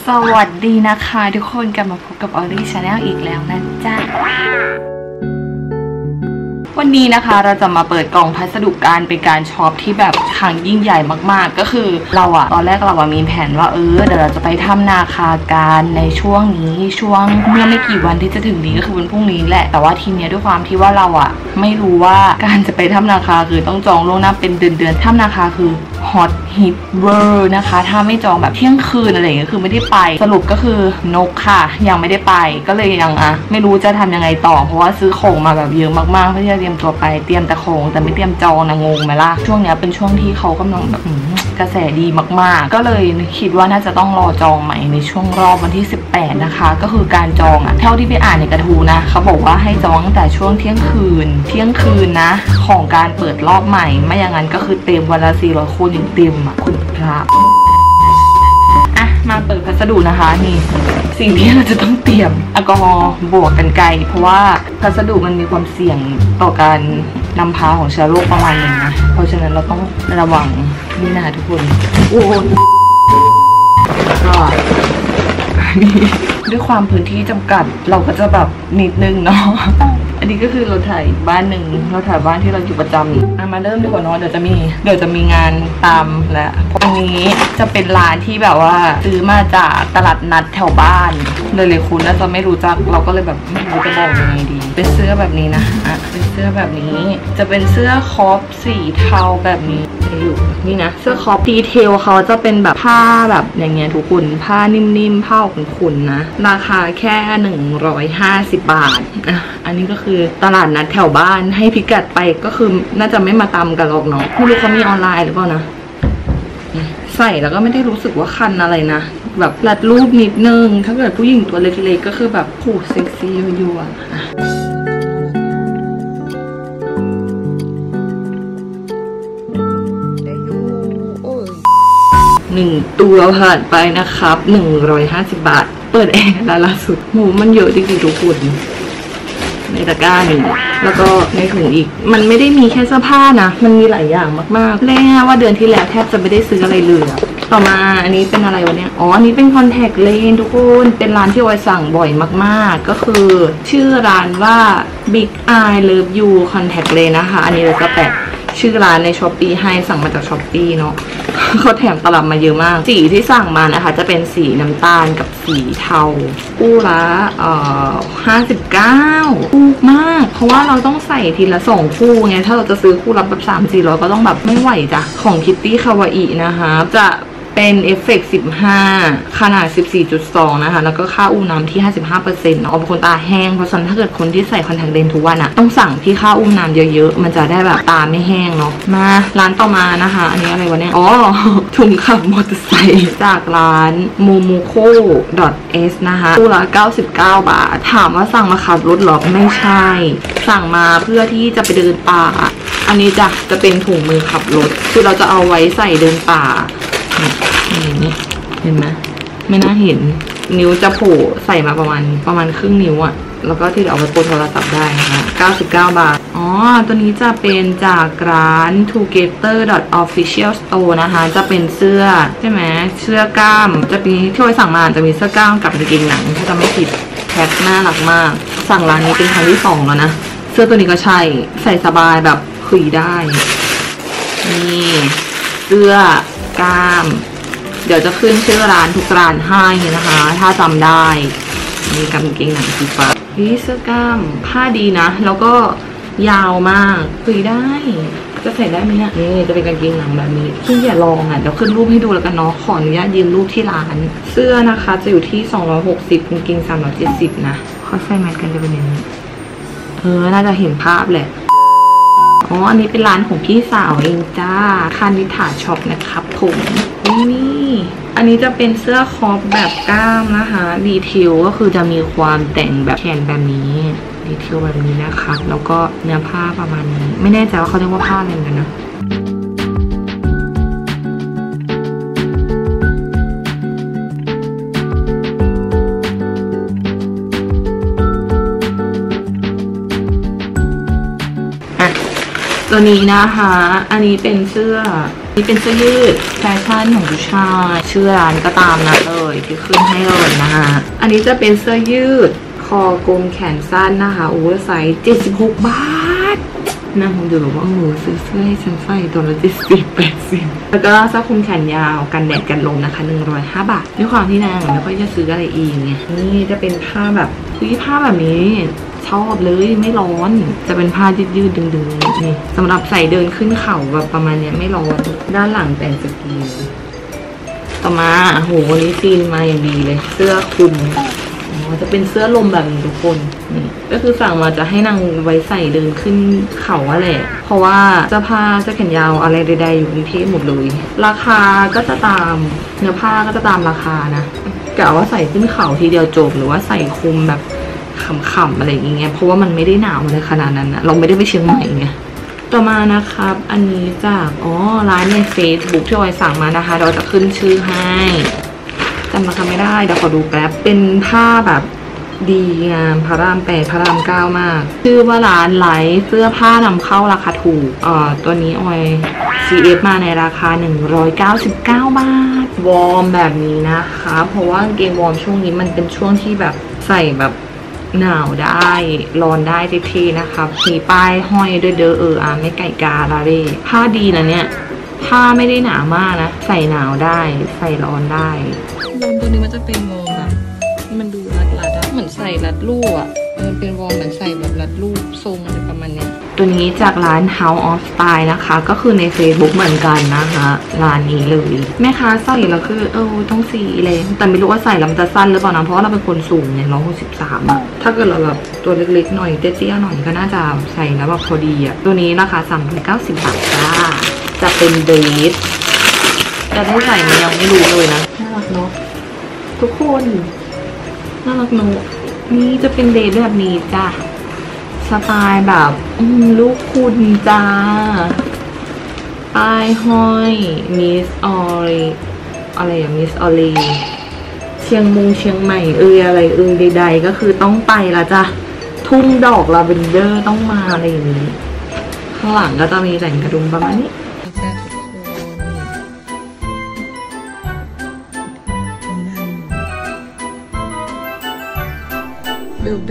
สวัสดีนะคะทุกคนกลับมาพบกับออลลี่ชาแนลอีกแล้วนะจ๊ะวันนี้นะคะเราจะมาเปิดกล่องพัสดุการเป็นการช็อปที่แบบครั้งยิ่งใหญ่มากๆก็คือเราอะตอนแรกเรามีแผนว่าเดี๋ยวเราจะไปถ้ำนาคาการในช่วงนี้ช่วงเมื่อไม่กี่วันที่จะถึงนี้ก็คือวันพรุ่งนี้แหละแต่ว่าทีเนี้ยด้วยความที่ว่าเราอะไม่รู้ว่าการจะไปถ้ำนาคาคือต้องจองล่วงหน้าเป็นเดือนถ้ำนาคาคือฮอตฮิตเวอร์นะคะถ้าไม่จองแบบเที่ยงคืนอะไรอย่างเงี้ยคือไม่ได้ไปสรุปก็คือนกค่ะยังไม่ได้ไปก็เลยยังไม่รู้จะทำยังไงต่อเพราะว่าซื้อของมาแบบเยอะมากๆเพื่อที่จะเตรียมตัวไปเตรียมแต่ของแต่ไม่เตรียมจองนะงงไหมล่ะช่วงเนี้ยเป็นช่วงที่เขากำลังแบบกระแสดีมากๆก็เลยคิดว่าน่าจะต้องรอจองใหม่ในช่วงรอบวันที่18นะคะก็คือการจองเท่าที่ไปอ่านในกระทู้นะเขาบอกว่าให้จองตั้งแต่ช่วงเที่ยงคืนนะของการเปิดรอบใหม่ไม่อย่างนั้นก็คือเต็มวันละ400 คนอย่างเต็มคุณพระมาเปิดพัสดุนะคะนี่สิ่งที่เราจะต้องเตรียมแอลกอฮอล์บวกกันไกลเพราะว่าพัสดุมันมีความเสี่ยงต่อการนำพาของเชื้อโรคประมาณนึงนะเพราะฉะนั้นเราต้องระวังนี่นะคะทุกคนโอ้ก็ด้วยความพื้นที่จำกัดเราก็จะแบบนิดนึงเนาะอันนี้ก็คือเราถ่ายบ้านหนึ่งเราถ่ายบ้านที่เราอยู่ประจำมาเริ่มดีกว่าเนาะเดี๋ยวจะมีงานตามและอันนี้จะเป็นร้านที่แบบว่าซื้อมาจากตลาดนัดแถวบ้านเลยคุณน่าจะไม่รู้จักเราก็เลยแบบไม่รู้จะบอกยังไงดีเป็นเสื้อแบบนี้นะเป็นเสื้อแบบนี้จะเป็นเสื้อคอปสีเทาแบบนี้อยู่นี่นะเสื้อคอปดีเทลเขาจะเป็นแบบผ้าแบบอย่างเงี้ยทุกคนผ้านิ่มๆผ้าขุ่นๆนะราคาแค่150 บาทอันนี้ก็คือตลาดนัดแถวบ้านให้พิกัดไปก็คือน่าจะไม่มาตำกันหรอกเนาะไม่รู้เขามีออนไลน์หรือเปล่านะใส่แล้วก็ไม่ได้รู้สึกว่าคันอะไรนะแบบรัดรูปนิดนึงถ้าเกิดผู้หญิงตัวเล็กๆก็คือแบบโหเซ็กซี่ยั่ว1 ตัวผ่านไปนะครับ150 บาทเปิดแอร์ล่าสุดโหมันเยอะจริงๆทุกคนในตะกร้าหนึ่งแล้วก็ในถุงอีกมันไม่ได้มีแค่เสื้อผ้านะมันมีหลายอย่างมากๆเรียกว่าเดือนที่แล้วแทบจะไม่ได้ซื้ออะไรเลยต่อมาอันนี้เป็นอะไรวะเนี่ยอันนี้เป็นคอนแทคเลนส์ทุกคนเป็นร้านที่ออยสั่งบ่อยมากๆก็คือชื่อร้านว่า Big Eye Love You Contact Lens นะคะอันนี้เราจะแปะชื่อร้านใน Shopee ให้สั่งมาจาก Shopee เนาะเขาแถมตลับมาเยอะมากสีที่สั่งมานะคะจะเป็นสีน้ำตาลกับสีเทาคู่ละ59ถูกมากเพราะว่าเราต้องใส่ทีละ2 คู่ไงถ้าเราจะซื้อคู่ละแบบ300-400ก็ต้องแบบไม่ไหวจ้ะของ Kitty Kawaii นะคะจะเป็นเอฟเฟกต์15ขนาด 14.2 นะคะแล้วก็ค่าอูน้ำที่ 55%เนาะเป็นคนตาแห้งเพราะฉะนั้นถ้าเกิดคนที่ใส่คอนแทคเลนส์ทุกวันต้องสั่งที่ค่าอูน้ำเยอะๆมันจะได้แบบตาไม่แห้งเนาะมาร้านต่อมานะคะอันนี้อะไรวะเนี่ยถุงขับมอเตอร์ไซค์จากร้าน momoco.s นะคะคู่ละ99 บาทถามว่าสั่งมาขับรถหรอไม่ใช่สั่งมาเพื่อที่จะไปเดินป่าอันนี้จะเป็นถุงมือขับรถคือเราจะเอาไว้ใส่เดินป่าอย่างนี้เห็นไหมไม่น่าเห็นนิ้วจะโผล่ใส่มาประมาณครึ่งนิ้วแล้วก็ที่เอาไปโปรโทรศัพท์ได้นะคะ99 บาทตัวนี้จะเป็นจากร้าน together.official store นะคะจะเป็นเสื้อใช่ไหมเสื้อกล้ามจะมีที่เราสั่งมาจะมีเสื้อกล้ามกับกางเกงหนังถ้าจะไม่ผิดแพ็คน่ารักมากสั่งร้านนี้เป็นครั้งที่2แล้วนะเสื้อตัวนี้ก็ใช่ใส่สบายแบบคุยได้นี่เสื้อกล้ามเดี๋ยวจะขึ้นชื่อร้านทุกร้านให้นะคะถ้าจำได้มีกางเกงหนังสีฟ้าเสื้อกล้ามผ้าดีนะแล้วก็ยาวมากคุยได้จะใส่ได้ไหมเนี่ยนี่จะเป็นกางเกงหนังแบบนี้ที่อย่าลองเดี๋ยวขึ้นรูปให้ดูแล้วกันเนาะขออนุญาตยืนรูปที่ร้านเสื้อนะคะจะอยู่ที่260กางเกง370นะเขาใส่แมทกันจะเป็นอย่างนี้น่าจะเห็นภาพแหละอันนี้เป็นร้านของพี่สาวเองจ้าคานิถาช็อปนะครับผมนี่อันนี้จะเป็นเสื้อคอปแบบกล้ามนะคะดีเทลก็คือจะมีความแต่งแบบแขนแบบนี้ดีเทลแบบนี้นะคะแล้วก็เนื้อผ้าประมาณนี้ไม่แน่ใจว่าเขาเรียกว่าผ้าอะไรกันนะตัวนี้นะคะอันนี้เป็นเสื้อนี่เป็นเสื้อยืดแฟชั่นของผู้ชายชื่อร้านก็ตามนะเลยที่ขึ้นให้เลยนะคะอันนี้จะเป็นเสื้อยืดคอกลมแขนสั้นนะคะโอเวอร์ไซส์76 บาทนะผมจะบอกว่าซื้อเสื้อให้ฉันใส่ตัวละ70-80แล้วก็เสื้อคลุมแขนยาวกันแดดกันลมนะคะ105 บาทด้วยความที่นางไม่ค่อยจะซื้ออะไรอีกไงนี่จะเป็นผ้าแบบผ้าแบบนี้ชอบเลยไม่ร้อนจะเป็นผ้ายืดดึงๆนี่สำหรับใส่เดินขึ้นเขาแบบประมาณนี้ไม่ร้อนด้านหลังแต่งสกีต่อมาโหวันนี้ซีนมาอย่างดีเลยเสื้อคลุมจะเป็นเสื้อลมแบบนี้ทุกคนนี่ก็คือสั่งมาจะให้นางไว้ใส่เดินขึ้นเขาอะไรเพราะว่าเสื้อผ้าเสื้อแขนยาวอะไรใดๆอยู่กรุงเทพหมดเลยราคาก็จะตามเนื้อผ้าก็จะตามราคานะกะว่าใส่ขึ้นเขาทีเดียวจบหรือว่าใส่คลุมแบบขำๆอะไรอย่างเงี้ยเพราะว่ามันไม่ได้หนาวเลยขนาดนั้นนะเราไม่ได้ไปเชียงใหม่ไงต่อมานะครับอันนี้จากร้านใน Facebook ที่ออยสั่งมานะคะเราจะขึ้นชื่อให้จำราคาไม่ได้เดี๋ยวขอดูแป๊บเป็นผ้าแบบดีงามพระราม 8พระราม 9มากชื่อว่าร้านไลฟ์เสื้อผ้านำเข้าราคาถูกตัวนี้ออย CF มาในราคา199 บาทวอร์มแบบนี้นะคะเพราะว่ากางเกงวอร์มช่วงนี้มันเป็นช่วงที่แบบใส่แบบหนาวได้ร้อนได้เท่ๆนะคะมีป้ายห้อยด้วยไม่ไก่กาลาเร่ผ้าดีนะเนี่ยผ้าไม่ได้หนามากนะใส่หนาวได้ใส่ร้อนได้วอร์มตัวนี้มันจะเป็นวอร์มแบบมันดูรัดเหมือนใส่รัดรูปมันเป็นวอร์มเหมือนใส่แบบรัดรูปทรงอะไรประมาณนี้ตัวนี้จากร้าน House of Style นะคะก็คือใน Facebook เหมือนกันนะคะร้านนี้เลยแม่ค้าใส่แล้วคือต้องสีเลยแต่ไม่รู้ว่าใส่แล้วมันจะสั้นหรือเปล่านะเพราะว่าเราเป็นคนสูงเนี่ย163ถ้าเกิดเราแบบตัวเล็กๆหน่อยเตี้ยๆหน่อยก็น่าจะใส่แล้วแบบพอดีตัวนี้ราคา390 บาทจ้าจะเป็นเดรสจะได้ใส่มันยังไม่รู้เลยนะน่ารักเนาะทุกคนน่ารักเนาะนี่จะเป็นเดรสแบบนี้จ้าสไตล์แบบลูกคุณจ้าป้ายห้อยมิสออรีอะไรอย่างมิสออรีเชียงใหม่อะไรใดๆก็คือต้องไปละจ้ะทุ่งดอกลาเวนเดอร์ต้องมาอะไรอย่างนี้ข้างหลังก็จะมีแต่งกระดุมประมาณนี้เบล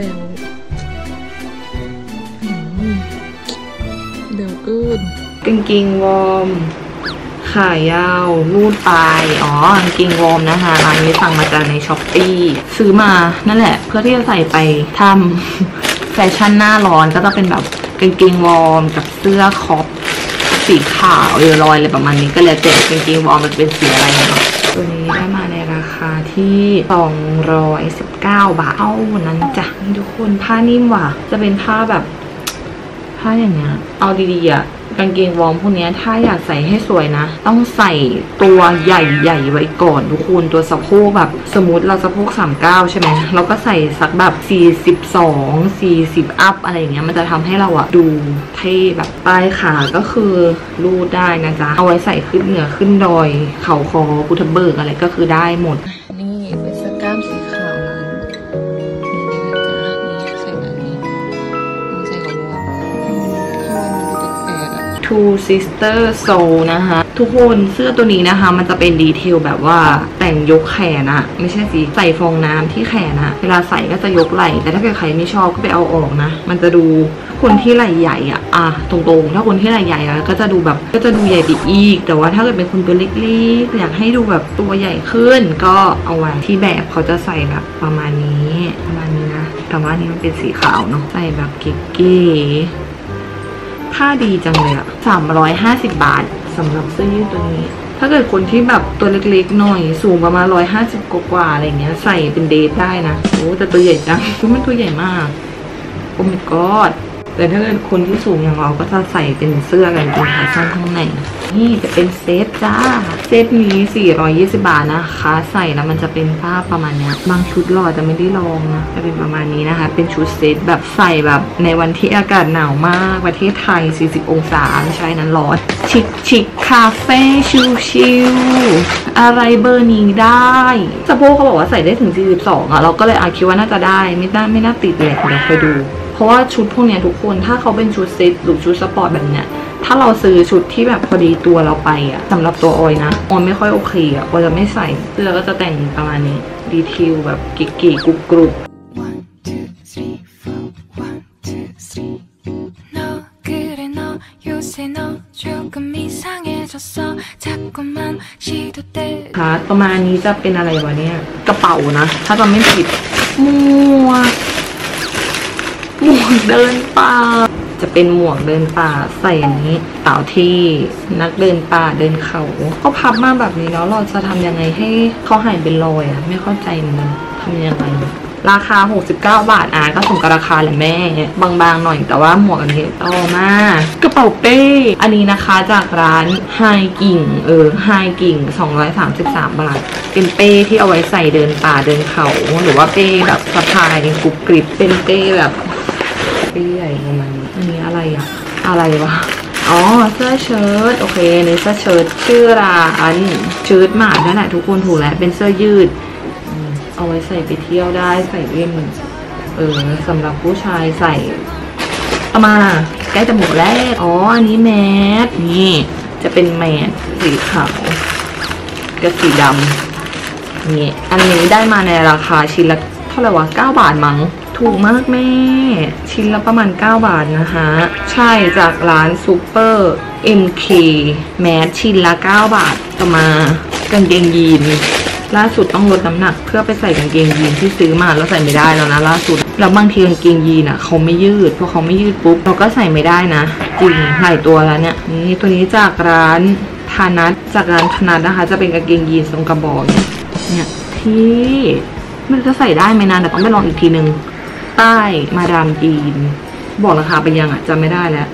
กูดกางเกงวอร์มขายาวรูดปลายกางเกงวอร์มนะคะร้านนี้สั่งมาจากในช้อปปี้ซื้อมานั่นแหละเพื่อที่จะใส่ไปทำแฟชั่นหน้าร้อนก็จะเป็นแบบกางเกงวอร์มกับเสื้อคอปสีขาวลอยอะไรประมาณนี้ก็เลยแต่กางเกงวอร์มมันเป็นสีอะไรเนาะตัวนี้ได้มาในราคาที่219 บาทเท่านั้นจ้ะทุกคนผ้านิ่มว่ะจะเป็นผ้าแบบผ้าอย่างเงี้ยเอาดีๆกางเกงวอร์มพวกนี้ถ้าอยากใส่ให้สวยนะต้องใส่ตัวใหญ่ๆไว้ก่อนทุกคนตัวสะโพกแบบสมมติเราสะโพก39ใช่ไหมเราก็ใส่สักแบบ42-40อัพอะไรอย่างเงี้ยมันจะทำให้เราดูเท่แบบปลายขาก็คือรูดได้นะจ๊ะเอาไว้ใส่ขึ้นเหนือขึ้นดอยเขาคอพุทธเบิกอะไรก็คือได้หมดนี่เป็นเสื้อกล้ามสีขาวTwo Sister Soul นะคะทุกคนเสื้อตัวนี้นะคะมันจะเป็นดีเทลแบบว่าแต่งยกแขนไม่ใช่สิใส่ฟองน้ำที่แขนเวลาใส่ก็จะยกไหล่แต่ถ้าเกิดใครไม่ชอบก็ไปเอาออกนะมันจะดูคนที่ไหล่ใหญ่ตรงๆถ้าคนที่ไหล่ใหญ่ก็จะดูแบบก็จะดูใหญ่ไปอีกแต่ว่าถ้าเกิดเป็นคนตัวเล็กๆอยากให้ดูแบบตัวใหญ่ขึ้นก็เอาไว้ที่แบบเขาจะใส่แบบประมาณนี้นะแต่ว่านี่มันเป็นสีขาวเนาะใส่แบบเก๋ผ้าดีจังเลย350 บาทสำหรับเสื้อยืดตัวนี้ถ้าเกิดคนที่แบบตัวเล็กๆหน่อยสูงประมาณ150 กว่าอะไรเงี้ยใส่เป็นเดทได้นะโอ้แต่ตัวใหญ่จังมันตัวใหญ่มากโอ้ my god แต่ถ้าเกิดคนที่สูงอย่างเราก็จะใส่เป็นเสื้อกันเป็นขาสั้นข้างในนี่จะเป็นเซตจ้าเซตนี้420 บาทนะคะใส่แล้วมันจะเป็นผ้าประมาณนี้บางชุดหล่อจะไม่ได้ลองนะจะเป็นประมาณนี้นะคะเป็นชุดเซตแบบใส่แบบในวันที่อากาศหนาวมากประเทศไทย40 องศาไม่ใช่นั้นร้อนชิคคาเฟ่ชิลอะไรเบอร์นี้ได้สะโพกเขาบอกว่าใส่ได้ถึง42เราก็เลยคิดว่าน่าจะได้ไม่น่าติดเลยเดี๋ยวไปดูเพราะว่าชุดพวกเนี้ยทุกคนถ้าเขาเป็นชุดเซตหรือชุดสปอร์ตแบบเนี้ยถ้าเราซื้อชุดที่แบบพอดีตัวเราไปอะสำหรับตัวออยนะออยไม่ค่อยโอเคอะออยจะไม่ใส่เสื้อก็จะแต่งประมาณนี้ดีเทลแบบกิ๊กๆกรุบค่ะประมาณนี้จะเป็นอะไรวะเนี่ยกระเป๋านะถ้าจำไม่ผิดหมวกเดินป่าจะเป็นหมวกเดินป่าใส่อย่างนี้เต่าที่นักเดินป่าเดินเขาเขาพับมาแบบนี้แล้วเราจะทำยังไงให้เขาหายเป็นรอยอะไม่เข้าใจเหมือนกันทำยังไงราคา69 บาทก็สมกับราคาแหละแม่บางๆหน่อยแต่ว่าหมวกอันนี้ต่อมากระเป๋าเป้อันนี้นะคะจากร้านไฮกิ่งไฮกิ่ง233 บาทเป็นเป้ที่เอาไว้ใส่เดินป่าเดินเขาหรือว่าเป้แบบสะพายกรุบกริบเป็นเป้แบบเป้ใหญ่ประมาณนี้อันนี้อะไรอะอะไรวะอ๋อเสื้อเชิ้ตโอเคในเสื้อเชิ้ตชื่อร้านเชิ้ตหมานั่นแหละทุกคนถูกแล้วเป็นเสื้อยืดเอาไว้ใส่ไปเที่ยวได้ใส่เล่นสำหรับผู้ชายใส่เอามาใกล้จะหมดแล้วอ๋ออันนี้แมสนี่จะเป็นแมสสีขาวกับสีดำนี่อันนี้ได้มาในราคาชิ้นละเท่าไหร่วะ9 บาทมั้งถูกมากแม่ชิ้นละประมาณ9 บาทนะคะใช่จากร้านซูเปอร์ MK แมสชิ้นละ9 บาทต่อมากางเกงยีนล่าสุดต้องลดน้ำหนักเพื่อไปใส่กางเกงยีนที่ซื้อมาแล้วใส่ไม่ได้แล้วนะล่าสุดแล้วบางทีกางเกงยีนเขาไม่ยืดพอเขาไม่ยืดปุ๊บเราก็ใส่ไม่ได้นะจริงหลายตัวแล้วเนี่ยนี่ตัวนี้จากร้านธนัทนะคะจะเป็นกางเกงยีนทรงกระบอกเนี่ยที่มันจะใส่ได้ไหมนะแต่ต้องไปลองอีกทีนึงใต้มาดามยีนบอกราคาไปยังจำไม่ได้แล้ว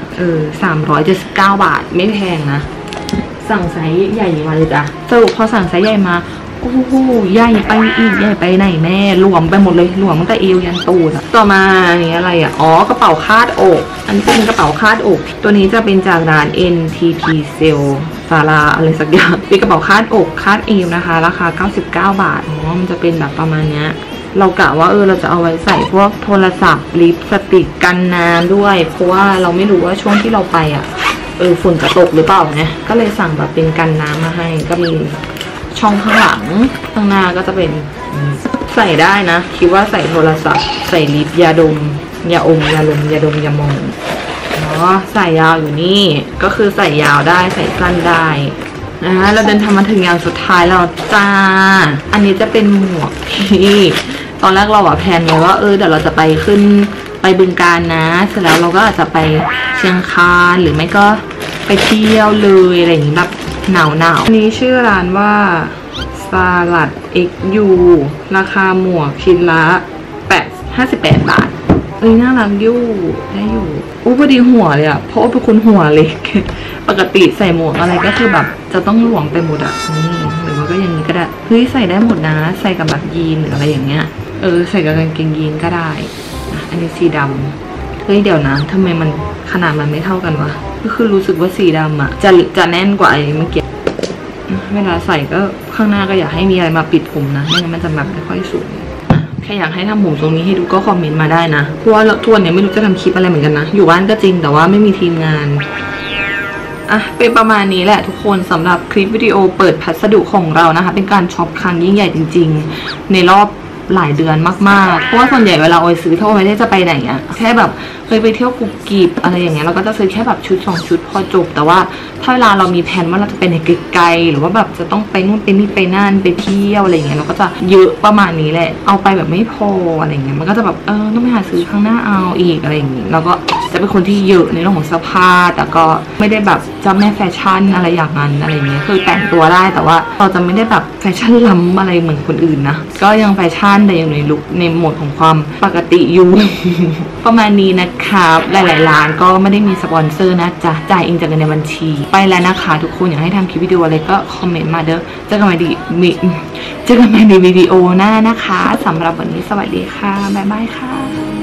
379 บาทไม่แพงนะสั่งไซส์ใหญ่มาเลยจ้ะสรุปพอสั่งไซส์ใหญ่มาโอ้โหใหญ่ไปอีกใหญ่ไปไหนแม่รวมไปหมดเลยรวมตั้งแต่เอวยันตูดต่อมานี่อะไรอ๋อกระเป๋าคาดอกอันเป็นกระเป๋าคาดอกตัวนี้จะเป็นจากร้าน NTT Sale ซาราอะไรสักอย่างเป็นกระเป๋าคาดอกคาดเอวนะคะราคา99 บาทมันจะเป็นแบบประมาณนี้เรากะว่าเราจะเอาไว้ใส่พวกโทรศัพท์ลิปสติกกันน้ำด้วยเพราะว่าเราไม่รู้ว่าช่วงที่เราไปฝุ่นจะตกหรือเปล่าไงก็เลยสั่งแบบเป็นกันน้ำมาให้ก็มีช่องข้างหลังข้างหน้าก็จะเป็นใส่ได้นะคิดว่าใส่โทรศัพท์ใส่ลิปยาดมยาอมยาลมยาดมยามองใส่ยาวอยู่นี่ก็คือใส่ยาวได้ใส่สั้นได้นะเราเดินทางมาถึงอย่างสุดท้ายแล้วจ้าอันนี้จะเป็นหมวกที่ตอนแรกเราแพลนไว้ว่าเดี๋ยวเราจะไปขึ้นไปบึงกาฬนะเสร็จแล้วเราก็อาจจะไปเชียงคานหรือไม่ก็ไปเที่ยวเลยอะไรอย่างนี้แบบหนาวอันนี้ชื่อร้านว่าสลัด XU ราคาหมวกชิ้นละ58 บาทน่ารักอยู่ได้อยู่พอดีหัวเลยเพราะว่าเป็นคนหัวเล็กปกติใส่หมวกอะไรก็คือแบบจะต้องหลวมไปหมดนี่หรือว่าก็อย่างนี้ก็ได้ใส่ได้หมดนะใส่กับแบบยีนหรืออะไรอย่างเงี้ยใส่กับกางเกงยีนก็ได้อันนี้สีดำเดี๋ยวนะทำไมมันขนาดมันไม่เท่ากันวะก็คือรู้สึกว่าสีดำจะแน่นกว่าไอ้เมื่อกี้เวลาใส่ก็ข้างหน้าก็อยากให้มีอะไรมาปิดผมนะไม่งั้นมันจะแบบไม่ค่อยสวยแค่อยากให้ทำผมตรงนี้ให้ดูก็คอมเมนต์มาได้นะเพราะว่าทวนเนี่ยไม่รู้จะทำคลิปอะไรเหมือนกันนะอยู่บ้านก็จริงแต่ว่าไม่มีทีมงานเป็นประมาณนี้แหละทุกคนสำหรับคลิปวิดีโอเปิดพัสดุของเรานะคะเป็นการช็อปครั้งยิ่งใหญ่จริงๆในรอบหลายเดือนมากๆเพราะว่าส่วนใหญ่เวลาออยซื้อถ้าออยไม่ได้จะไปไหนแค่แบบเคยไปเที่ยวกุบกีบอะไรอย่างเงี้ยเราก็จะซื้อแค่แบบชุด2 ชุดพอจบแต่ว่าถ้าเวลาเรามีแผนว่าเราจะไปไหนไกลๆหรือว่าแบบจะต้องไปนู่นไปนี่ไปนั่นไปเที่ยวอะไรอย่างเงี้ยเราก็จะเยอะประมาณนี้แหละเอาไปแบบไม่พออะไรอย่างเงี้ยมันก็จะแบบต้องไปหาซื้อข้างหน้าเอาอีกอะไรอย่างเงี้ยแล้วก็จะเป็นคนที่เยอะในเรื่องของเสื้อผ้าแต่ก็ไม่ได้แบบเจ้าแม่แฟชั่นอะไรอย่างนั้นอะไรเงี้ยคือแต่งตัวได้แต่ว่าเราจะไม่ได้แบบแฟชั่นล้ำอะไรเหมือนคนอื่นนะก็ยังแฟชั่นแต่ยังในลุคในโหมดของความปกติอยู่ ประมาณนี้นะครับหลายๆร้านก็ไม่ได้มีสปอนเซอร์นะจ๊ะจ่ายเองจากเงินในบัญชีไปแล้วนะคะทุกคนอยากให้ทำคลิปวิดีโออะไรก็คอมเมนต์มาเด้อเจอกันใหม่ในวิดีโอหน้านะคะสำหรับวันนี้สวัสดีค่ะบ๊ายบายค่ะ